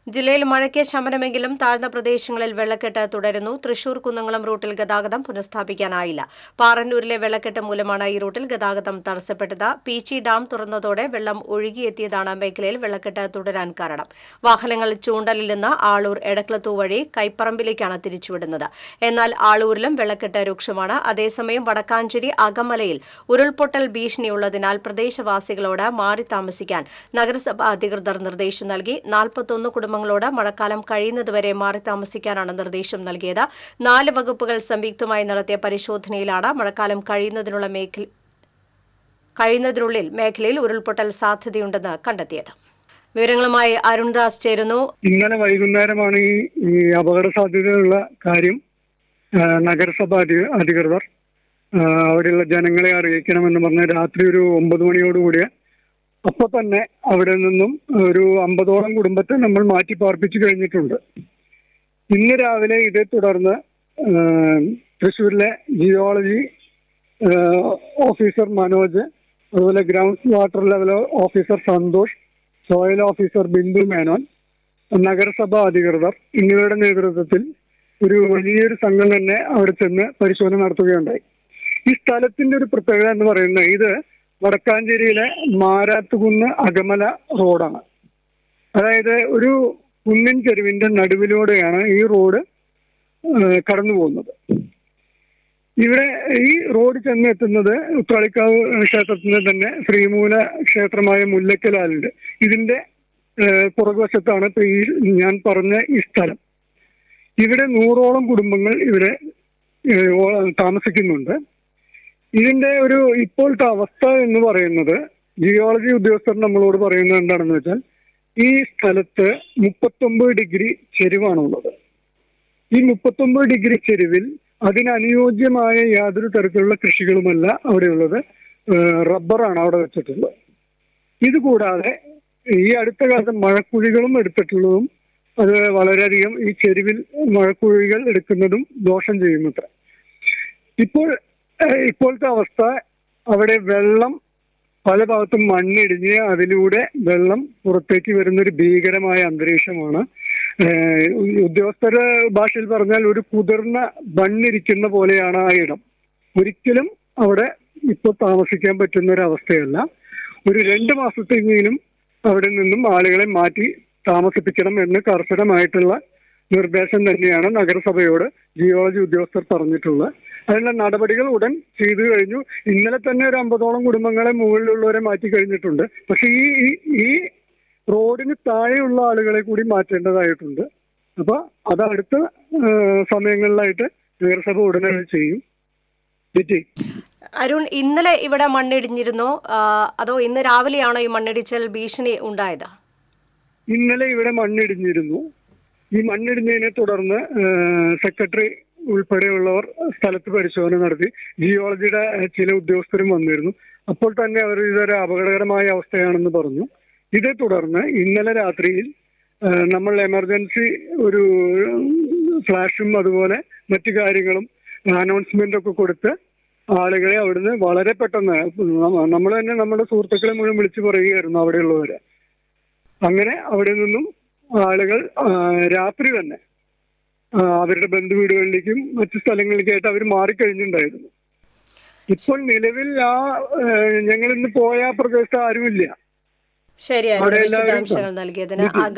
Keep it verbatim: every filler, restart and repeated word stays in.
ജില്ലയിൽ മഴയ്ക്ക് ശമനമെങ്കിലും താഴ്ന്ന പ്രദേശങ്ങളിൽ വെള്ളക്കെട്ട് തുടരുന്നു. തൃശൂർ കുന്നംകുളം റൂട്ടിൽ ഗതാഗതം പുനഃസ്ഥാപിക്കാനായില്ല. പാറന്നൂരിലെ വെള്ളക്കെട്ട് മൂലമാണ് ഈ റൂട്ടിൽ ഗതാഗതം തടസ്സപ്പെട്ടത്. പീച്ചി ഡാം തുറന്നതോടെ വെള്ളം ഒഴുകിയെത്തിയതാണ് മേഖലയിൽ വെള്ളക്കെട്ട് തുടരാൻ കാരണം. വാഹനങ്ങൾ ചൂണ്ടലിൽ നിന്ന് ആളൂർ എടക്ലത്തൂ വഴി കൈപ്പറമ്പിലേക്കാണ് തിരിച്ചുവിടുന്നത്. എന്നാൽ ആളൂരിലും വെള്ളക്കെട്ട് രൂക്ഷമാണ്. അതേസമയം വടക്കാഞ്ചേരി അകമലയിൽ ഉരുൾപൊട്ടൽ ഭീഷണിയുള്ളതിനാൽ പ്രദേശവാസികളോട് മാറി താമസിക്കാൻ നഗരസഭാ അധികൃതർ നിർദ്ദേശം നൽകി. നാൽപ്പത്തൊന്ന് കുടുംബങ്ങളോട് മഴക്കാലം കഴിയുന്നതുവരെ മാറി താമസിക്കാനാണ് നിർദ്ദേശം നൽകിയത്. നാല് വകുപ്പുകൾ സംയുക്തമായി നടത്തിയ പരിശോധനയിലാണ് മഴക്കാലം കഴിയുന്നതിനുള്ള മേഖല കഴിയുന്നതിനുള്ളിൽ മേഖലയിൽ ഉരുൾപൊട്ടൽ സാധ്യതയുണ്ടെന്ന് കണ്ടെത്തിയത്. വിവരങ്ങളുമായി അരുൺദാസ് ചേരുന്നു. ഇന്നലെ വൈകുന്നേരമാണ് ഈ അപകട സാധ്യതയുള്ള കാര്യം നഗരസഭ അധികൃതർ അവിടെയുള്ള ജനങ്ങളെ അറിയിക്കണമെന്ന് പറഞ്ഞ് രാത്രി ഒരു ഒമ്പത് മണിയോടുകൂടിയ അപ്പോൾ തന്നെ അവിടെ നിന്നും ഒരു അമ്പതോളം കുടുംബത്തെ നമ്മൾ മാറ്റി പാർപ്പിച്ചു കഴിഞ്ഞിട്ടുണ്ട്. ഇന്ന് രാവിലെ ഇതേ തുടർന്ന് തൃശ്ശൂരിലെ ജിയോളജി ഓഫീസർ മനോജ്, അതുപോലെ ground water level officer Santhosh, soil officer Bindu Menon, നഗരസഭാ അധികൃതർ എന്നിവരുടെ നേതൃത്വത്തിൽ ഒരു വലിയൊരു സംഘം തന്നെ അവിടെ ചെന്ന് പരിശോധന നടത്തുകയുണ്ടായി. ഈ സ്ഥലത്തിന്റെ ഒരു പ്രത്യേകത എന്ന് പറയുന്നത് ഇത് വടക്കാഞ്ചേരിയിലെ മാരാത്തുകുന്ന് അകമല റോഡാണ്. അതായത് ഒരു കുന്നിൻ ചെരുവിന്റെ നടുവിലൂടെയാണ് ഈ റോഡ് കടന്നു പോകുന്നത്. ഇവിടെ ഈ റോഡ് ചെന്നെത്തുന്നത് ഉത്രാളിക്കാവ് ക്ഷേത്രത്തിന് തന്നെ ശ്രീമൂല ക്ഷേത്രമായ മുല്ലക്കലാലുണ്ട്. ഇതിന്റെ പുറകുവശത്താണ് ഇപ്പൊ ഈ ഞാൻ പറഞ്ഞ ഈ സ്ഥലം. ഇവിടെ നൂറോളം കുടുംബങ്ങൾ ഇവിടെ താമസിക്കുന്നുണ്ട്. ഇതിന്റെ ഒരു ഇപ്പോഴത്തെ അവസ്ഥ എന്ന് പറയുന്നത് ജിയോളജി ഉദ്യോഗസ്ഥർ നമ്മളോട് പറയുന്നത് എന്താണെന്ന് വെച്ചാൽ ഈ സ്ഥലത്ത് മുപ്പത്തൊമ്പത് ഡിഗ്രി ചെരിവാണുള്ളത്. ഈ മുപ്പത്തൊമ്പത് ഡിഗ്രി ചെരിവിൽ അതിനനുയോജ്യമായ യാതൊരു തരത്തിലുള്ള കൃഷികളുമല്ല അവിടെയുള്ളത്. റബ്ബറാണ് അവിടെ വെച്ചിട്ടുള്ളത്. ഇതുകൂടാതെ ഈ അടുത്ത കാലത്ത് മഴക്കുഴികളും എടുത്തിട്ടുള്ളതും അത് വളരെയധികം ഈ ചെരുവിൽ മഴക്കുഴികൾ എടുക്കുന്നതും ദോഷം ചെയ്യുന്നത്ര. ഇപ്പോൾ ഇപ്പോഴത്തെ അവസ്ഥ അവിടെ വെള്ളം പല ഭാഗത്തും മണ്ണിടിഞ്ഞ് അതിലൂടെ വെള്ളം പുറത്തേക്ക് വരുന്നൊരു ഭീകരമായ അന്തരീക്ഷമാണ്. ഉദ്യോഗസ്ഥരുടെ ഭാഷയിൽ പറഞ്ഞാൽ ഒരു കുതിർന്ന മണ്ണിരിക്കുന്ന പോലെയാണ് ആ ഇടം. ഒരിക്കലും അവിടെ ഇപ്പോൾ താമസിക്കാൻ പറ്റുന്ന ഒരു അവസ്ഥയല്ല. ഒരു രണ്ട് മാസത്തെങ്കിലും അവിടെ നിന്നും ആളുകളെ മാറ്റി താമസിപ്പിക്കണം എന്ന് കർശനമായിട്ടുള്ള നിർദ്ദേശം തന്നെയാണ് നഗരസഭയോട് ജിയോളജി ഉദ്യോഗസ്ഥർ പറഞ്ഞിട്ടുള്ളത്. അതിനുള്ള നടപടികൾ ഉടൻ ചെയ്തു കഴിഞ്ഞു. ഇന്നലെ തന്നെ ഒരു അമ്പതോളം കുടുംബങ്ങളെ മുകളിലുള്ളവരെ മാറ്റി കഴിഞ്ഞിട്ടുണ്ട്. പക്ഷെ ഈ ഈ റോഡിന് താഴെയുള്ള ആളുകളെ കൂടി മാറ്റേണ്ടതായിട്ടുണ്ട്. അപ്പൊ അത് അടുത്ത സമയങ്ങളിലായിട്ട് നഗരസഭ ഉടനെ ചെയ്യും. അരുൺ, ഇന്നലെ ഇവിടെ മണ്ണിടിഞ്ഞിരുന്നോ അതോ ഇന്ന് രാവിലെയാണോ ഈ മണ്ണിടിച്ചൽ ഭീഷണി ഉണ്ടായത്? ഇന്നലെ ഇവിടെ മണ്ണിടിഞ്ഞിരുന്നു. ഈ മണ്ണിടിഞ്ഞതിനെ തുടർന്ന് സെക്രട്ടറി ഉൾപ്പെടെയുള്ളവർ സ്ഥലത്ത് പരിശോധന നടത്തി. ജിയോളജിയുടെ ചില ഉദ്യോഗസ്ഥരും വന്നിരുന്നു. അപ്പോൾ തന്നെ അവർ ഇതൊരു അപകടകരമായ അവസ്ഥയാണെന്ന് പറഞ്ഞു. ഇതേ തുടർന്ന് ഇന്നലെ രാത്രിയിൽ നമ്മൾ എമർജൻസി ഒരു ഫ്ലാഷും അതുപോലെ മറ്റു കാര്യങ്ങളും അനൗൺസ്മെന്റ് ഒക്കെ കൊടുത്ത് ആളുകളെ അവിടുന്ന് വളരെ പെട്ടെന്ന് നമ്മൾ തന്നെ നമ്മുടെ സുഹൃത്തുക്കളെ മുഴുവൻ വിളിച്ചു പറയുകയായിരുന്നു അവിടെയുള്ളവരെ. അങ്ങനെ അവിടെ നിന്നും ആളുകൾ രാത്രി തന്നെ അവരുടെ ബന്ധുവീടുകളിലേക്കും മറ്റു സ്ഥലങ്ങളിലേക്കായിട്ട് അവർ മാറിക്കഴിഞ്ഞിട്ടുണ്ടായിരുന്നു. ഇപ്പോൾ നിലവിൽ ആ ഞങ്ങൾ ഇന്ന് പോയ പ്രദേശത്ത് ആരുമില്ല. ശരിയാണ് വിശദാംശങ്ങൾ നൽകിയതിന്.